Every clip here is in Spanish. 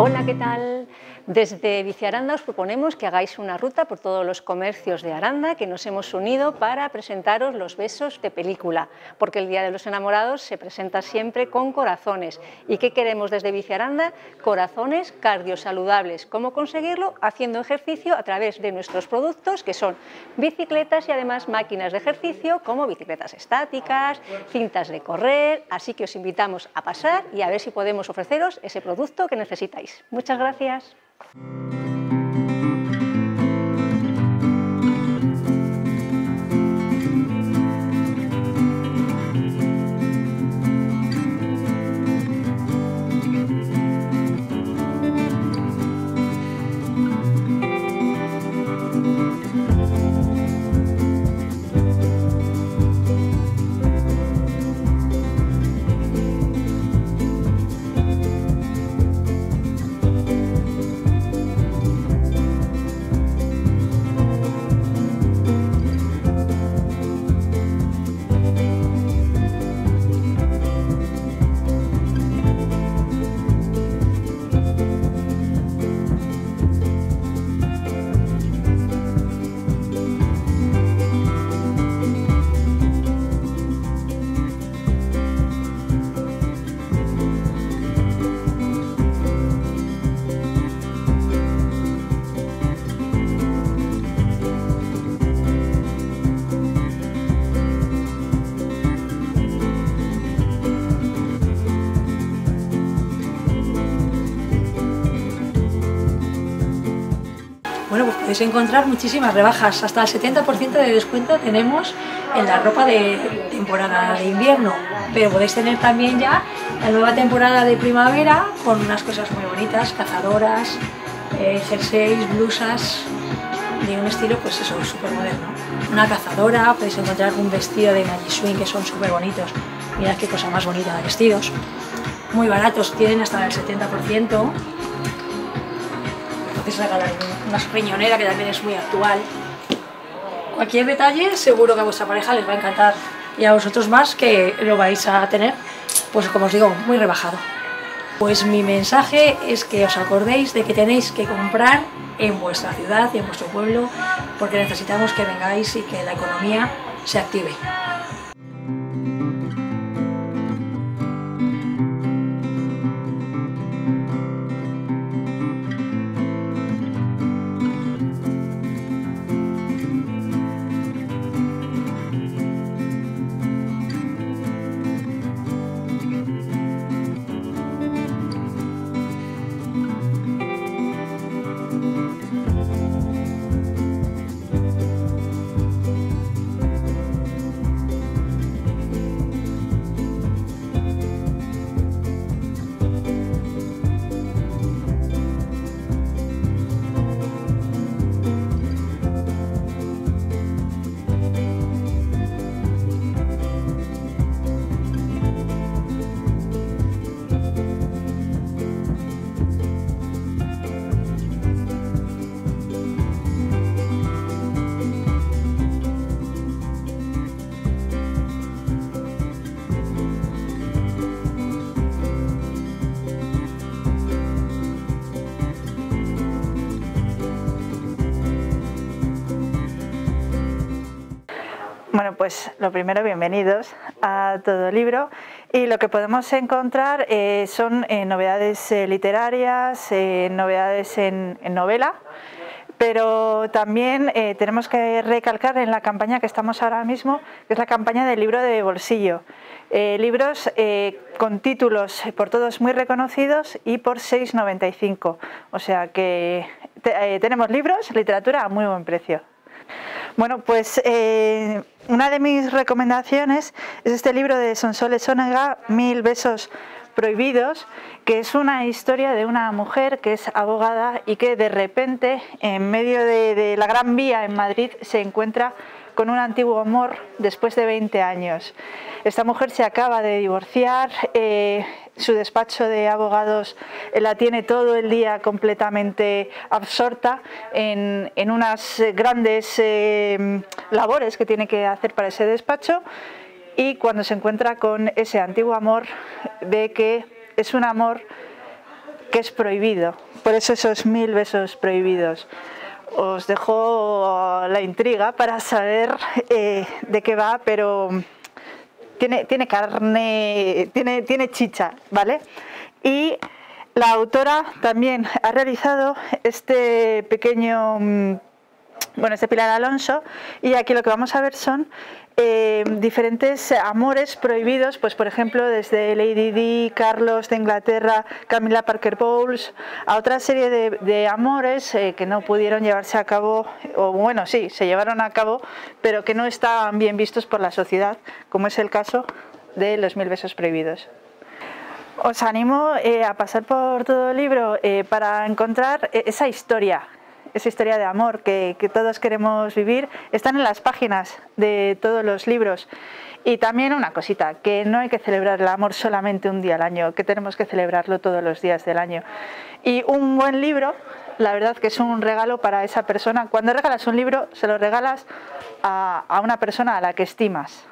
Hola, ¿qué tal? Desde Biciaranda os proponemos que hagáis una ruta por todos los comercios de Aranda, que nos hemos unido para presentaros los besos de película, porque el Día de los Enamorados se presenta siempre con corazones. ¿Y qué queremos desde Biciaranda? Corazones cardiosaludables. ¿Cómo conseguirlo? Haciendo ejercicio a través de nuestros productos, que son bicicletas y además máquinas de ejercicio, como bicicletas estáticas, cintas de correr. Así que os invitamos a pasar y a ver si podemos ofreceros ese producto que necesitáis. Muchas gracias. Bueno, pues podéis encontrar muchísimas rebajas, hasta el 70% de descuento tenemos en la ropa de temporada de invierno, pero podéis tener también ya la nueva temporada de primavera con unas cosas muy bonitas, cazadoras, jerseys, blusas, de un estilo pues eso, súper moderno. Una cazadora, podéis encontrar un vestido de Magic Swing que son súper bonitos, mirad qué cosa más bonita de vestidos, muy baratos, tienen hasta el 70%. Podéis regalar una riñonera que también es muy actual. Cualquier detalle seguro que a vuestra pareja les va a encantar y a vosotros más que lo vais a tener, pues como os digo, muy rebajado. Pues mi mensaje es que os acordéis de que tenéis que comprar en vuestra ciudad y en vuestro pueblo porque necesitamos que vengáis y que la economía se active. Bueno, pues lo primero, bienvenidos a Todo Libro, y lo que podemos encontrar son novedades literarias, novedades en novela, pero también tenemos que recalcar en la campaña que estamos ahora mismo, que es la campaña del libro de bolsillo. Libros con títulos por todos muy reconocidos y por 6,95, o sea que tenemos libros, literatura a muy buen precio. Bueno, pues una de mis recomendaciones es este libro de Sonsoles Onega, 1000 besos prohibidos, que es una historia de una mujer que es abogada y que de repente en medio de la Gran Vía en Madrid se encuentra con un antiguo amor después de 20 años. Esta mujer se acaba de divorciar, su despacho de abogados la tiene todo el día completamente absorta en unas grandes labores que tiene que hacer para ese despacho, y cuando se encuentra con ese antiguo amor ve que es un amor que es prohibido. Por eso esos 1000 besos prohibidos. Os dejo la intriga para saber de qué va, pero tiene carne, tiene chicha, ¿vale? Y la autora también ha realizado este pequeño, este Pilar Alonso, y aquí lo que vamos a ver son diferentes amores prohibidos, pues por ejemplo desde Lady Di, Carlos de Inglaterra, Camilla Parker Bowles, a otra serie de amores que no pudieron llevarse a cabo, o bueno, sí, se llevaron a cabo, pero que no estaban bien vistos por la sociedad, como es el caso de los 1000 besos prohibidos. Os animo a pasar por todo el libro para encontrar esa historia de amor que todos queremos vivir. Están en las páginas de todos los libros. Y también una cosita, que no hay que celebrar el amor solamente un día al año, que tenemos que celebrarlo todos los días del año. Y un buen libro, la verdad que es un regalo para esa persona. Cuando regalas un libro, se lo regalas a una persona a la que estimas.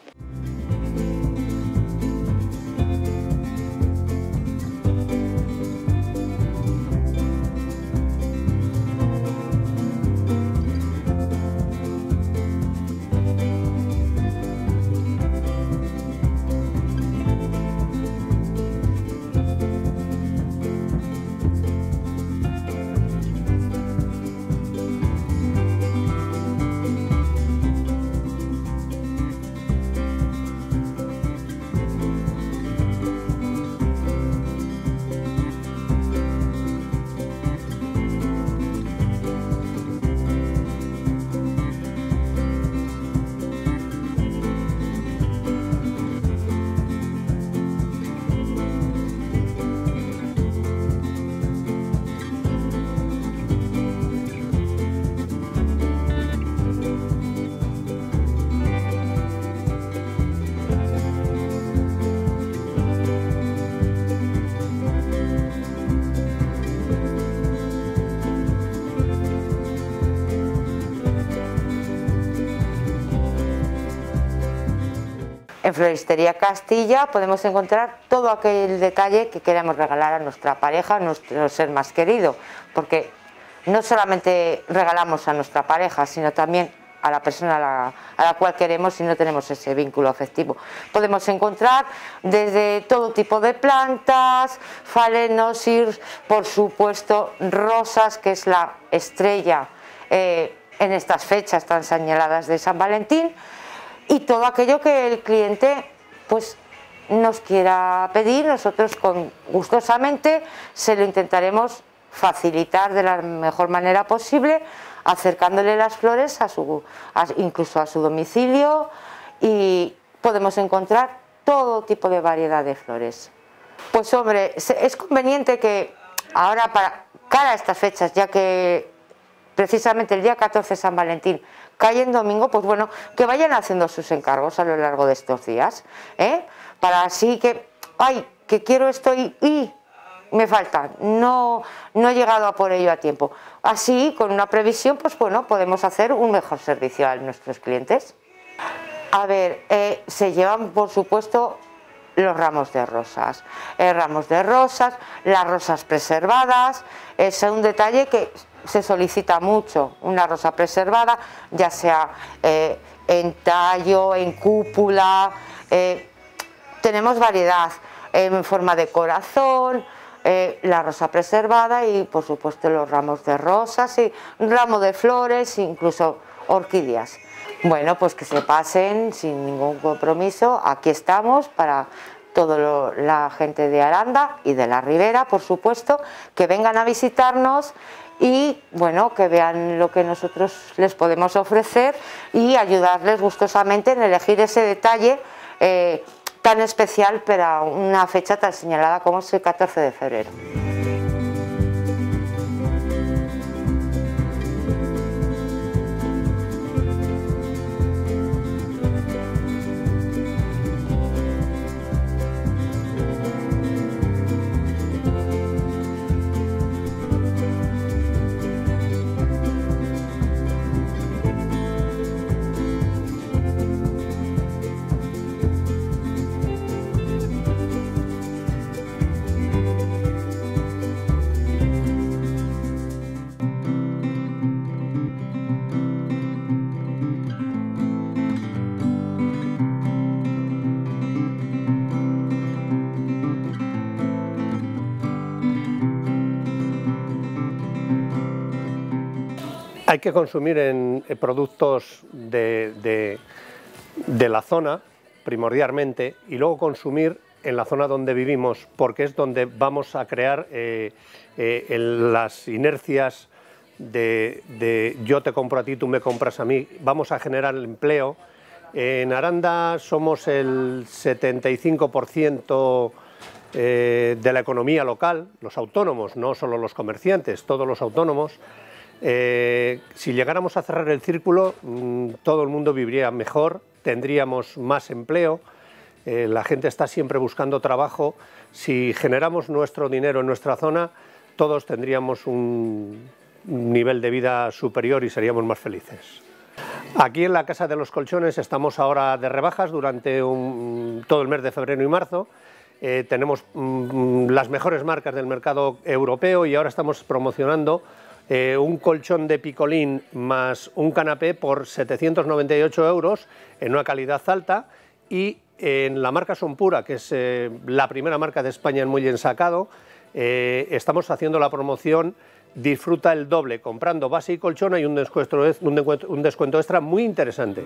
En Floristería Castilla podemos encontrar todo aquel detalle que queramos regalar a nuestra pareja, a nuestro ser más querido, porque no solamente regalamos a nuestra pareja, sino también a la persona a la cual queremos si no tenemos ese vínculo afectivo. Podemos encontrar desde todo tipo de plantas, phalaenopsis, por supuesto rosas, que es la estrella en estas fechas tan señaladas de San Valentín, y todo aquello que el cliente pues nos quiera pedir, nosotros gustosamente se lo intentaremos facilitar de la mejor manera posible, acercándole las flores incluso a su domicilio, y podemos encontrar todo tipo de variedad de flores. Pues hombre, es conveniente que ahora para cara a estas fechas, ya que precisamente el día 14 de San Valentín cae en domingo, pues bueno, que vayan haciendo sus encargos a lo largo de estos días, para así que, ay, que quiero esto y me falta, no he llegado a por ello a tiempo. Así, con una previsión, pues bueno, podemos hacer un mejor servicio a nuestros clientes. A ver, se llevan, por supuesto, los ramos de rosas. Las rosas preservadas, es un detalle que se solicita mucho, una rosa preservada, ya sea en tallo, en cúpula, tenemos variedad, en forma de corazón, la rosa preservada y por supuesto los ramos de rosas y un ramo de flores, incluso orquídeas. Bueno, pues que se pasen sin ningún compromiso, aquí estamos para toda la gente de Aranda y de la Ribera, por supuesto, que vengan a visitarnos y bueno, que vean lo que nosotros les podemos ofrecer y ayudarles gustosamente en elegir ese detalle tan especial para una fecha tan señalada como es el 14 de febrero. Hay que consumir en productos de la zona, primordialmente, y luego consumir en la zona donde vivimos, porque es donde vamos a crear las inercias de yo te compro a ti, tú me compras a mí, vamos a generar el empleo. En Aranda somos el 75% de la economía local, los autónomos, no solo los comerciantes, todos los autónomos. Si llegáramos a cerrar el círculo, todo el mundo viviría mejor, tendríamos más empleo, la gente está siempre buscando trabajo. Si generamos nuestro dinero en nuestra zona, todos tendríamos un nivel de vida superior y seríamos más felices. Aquí en la Casa de los Colchones estamos ahora de rebajas durante todo el mes de febrero y marzo. Tenemos las mejores marcas del mercado europeo y ahora estamos promocionando un colchón de picolín más un canapé por 798 € en una calidad alta, y en la marca Sonpura, que es la primera marca de España en muelle ensacado, estamos haciendo la promoción disfruta el doble, comprando base y colchón hay un descuento extra muy interesante.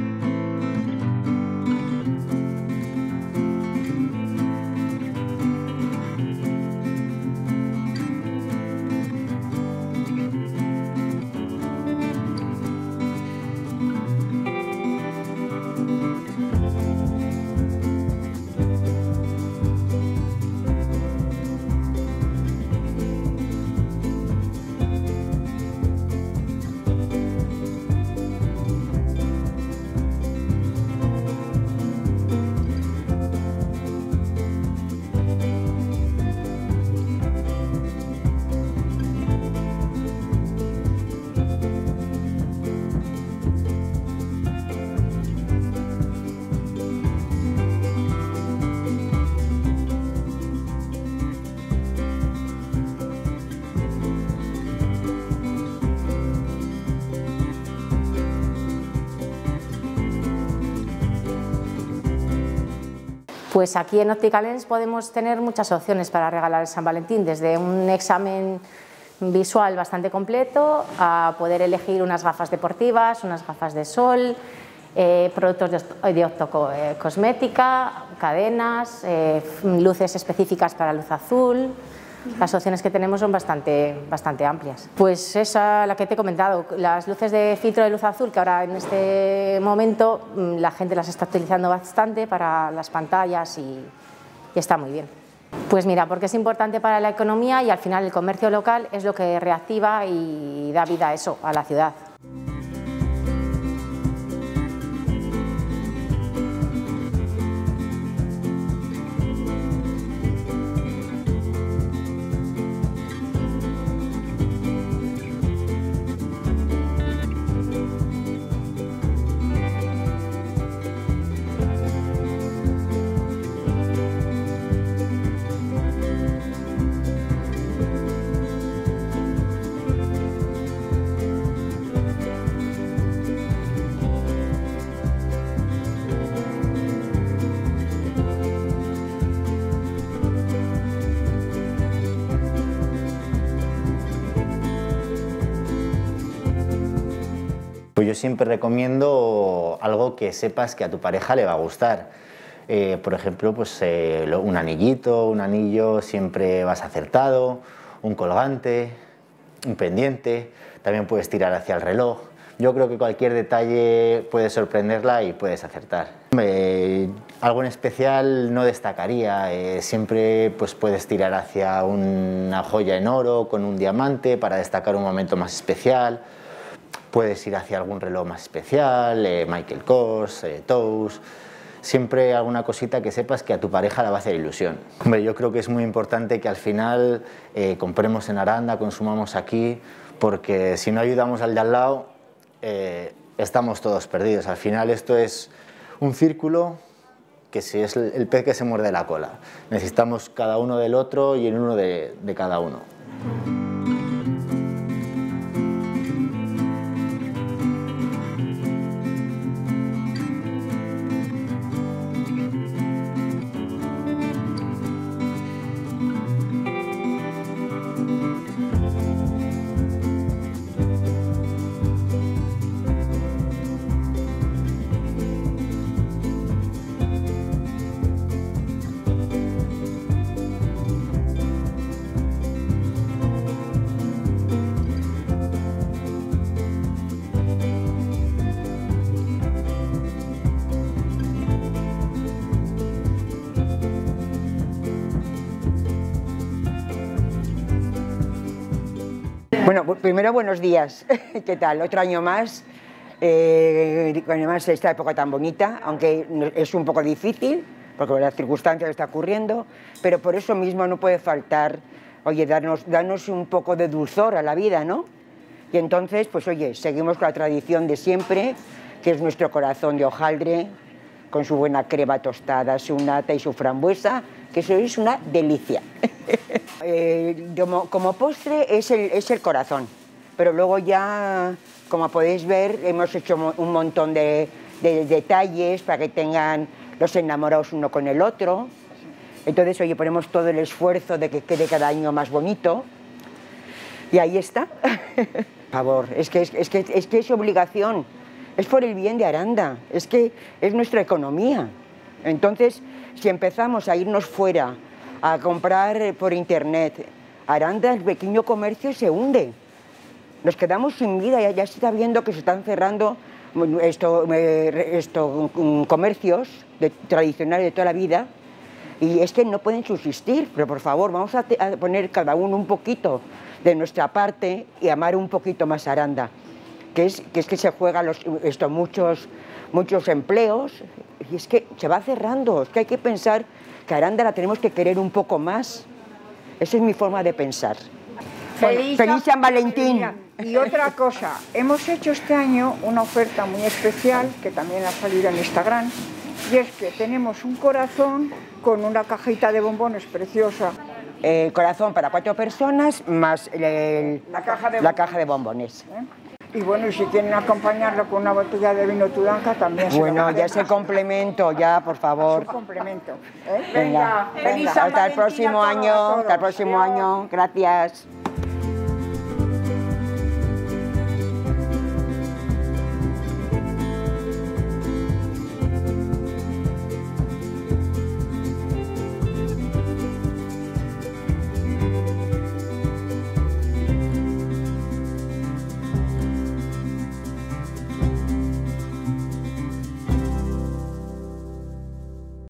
Pues aquí en Óptica Lens podemos tener muchas opciones para regalar el San Valentín, desde un examen visual bastante completo a poder elegir unas gafas deportivas, unas gafas de sol, productos de optocosmética, cadenas, luces específicas para luz azul. Las opciones que tenemos son bastante amplias. Pues esa, la que te he comentado, las luces de filtro de luz azul, que ahora en este momento la gente las está utilizando bastante para las pantallas y está muy bien. Pues mira, porque es importante para la economía y al final el comercio local es lo que reactiva y da vida a eso, a la ciudad. Pues yo siempre recomiendo algo que sepas que a tu pareja le va a gustar. Por ejemplo, pues, un anillito, un anillo siempre vas acertado, un colgante, un pendiente, también puedes tirar hacia el reloj. Yo creo que cualquier detalle puede sorprenderla y puedes acertar. Algo en especial no destacaría, siempre pues, puedes tirar hacia una joya en oro con un diamante para destacar un momento más especial. Puedes ir hacia algún reloj más especial, Michael Kors, Tous, siempre alguna cosita que sepas que a tu pareja le va a hacer ilusión. Hombre, yo creo que es muy importante que al final compremos en Aranda, consumamos aquí, porque si no ayudamos al de al lado, estamos todos perdidos. Al final esto es un círculo que si es el pez que se muerde la cola. Necesitamos cada uno del otro y el uno de cada uno. Bueno, primero buenos días. ¿Qué tal? Otro año más. Además esta época tan bonita, aunque es un poco difícil, porque las circunstancias está ocurriendo, pero por eso mismo no puede faltar, oye, darnos un poco de dulzor a la vida, ¿no? Y entonces, pues oye, seguimos con la tradición de siempre, que es nuestro corazón de hojaldre, con su buena crema tostada, su nata y su frambuesa, que eso es una delicia. Como postre es el corazón, pero luego ya, como podéis ver, hemos hecho un montón de detalles para que tengan los enamorados uno con el otro. Entonces, oye, ponemos todo el esfuerzo de que quede cada año más bonito. Y ahí está. Por favor, es que es obligación. Es por el bien de Aranda. Es que es nuestra economía. Entonces, si empezamos a irnos fuera, a comprar por internet, Aranda, el pequeño comercio se hunde. Nos quedamos sin vida, ya se está viendo que se están cerrando comercios tradicionales de toda la vida y es que no pueden subsistir, pero por favor vamos a poner cada uno un poquito de nuestra parte y amar un poquito más Aranda, que es que se juegan muchos empleos y es que se va cerrando, es que hay que pensar que Aranda la tenemos que querer un poco más. Esa es mi forma de pensar. Feliz San Valentín. Y otra cosa, hemos hecho este año una oferta muy especial que también ha salido en Instagram y es que tenemos un corazón con una cajita de bombones preciosa. Corazón para 4 personas más la caja de bombones. Y bueno, y si quieren acompañarlo con una botella de vino Tudanca también se Bueno, ya es el complemento, ya, por favor. Es un complemento. Venga, hasta el próximo año, gracias.